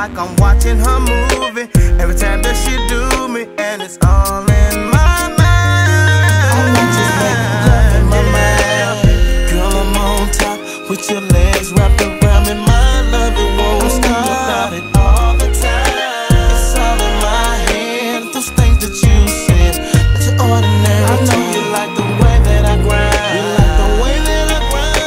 like I'm watching her movie every time that she do me, and it's all in my mind. I want you to make love in my mind. Girl, I'm on top with your legs wrapped around me. My love, it won't stop. About it all the time. It's all in my head. Those things that you said, that you're ordinary. I know you like the way that I grind. You like the way that I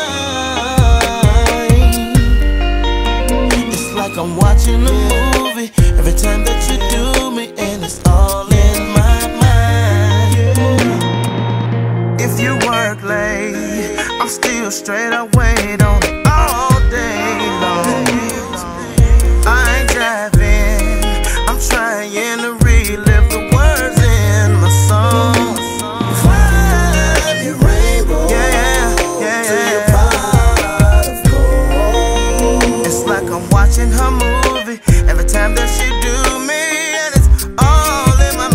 grind. It's like I'm watching a movie every time that you do me, and it's all in my mind. Yeah. If you work late, I'm still straight. I wait on it all day long. I ain't driving, I'm trying to relive the words in my song. Climb your rainbow, Yeah, to your yeah. pot of gold. It's like I'm watching her movie every time that she do me, and it's all in my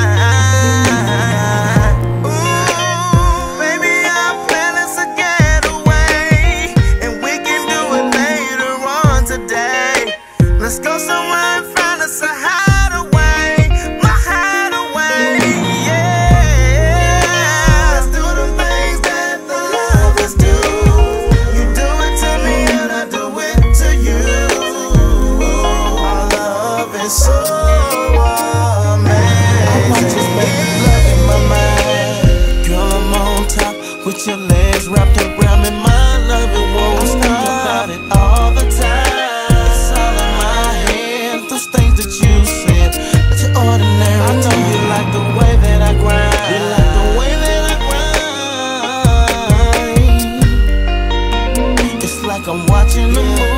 mind. Ooh, baby, I'm planning to get away, and we can do it later on today. Let's go somewhere and find us a hideaway, my hideaway, yeah. Let's do the things that the lovers do. You do it to me and I do it to you. Our love is so amazing. I want you to make love in my mind. Girl, I'm on top with your legs wrapped around me. My love, it won't stop. About it all the time. It's all in my head. Those things that you said, that you're ordinary. I know you like the way that I grind. You like the way that I grind. It's like I'm watching a movie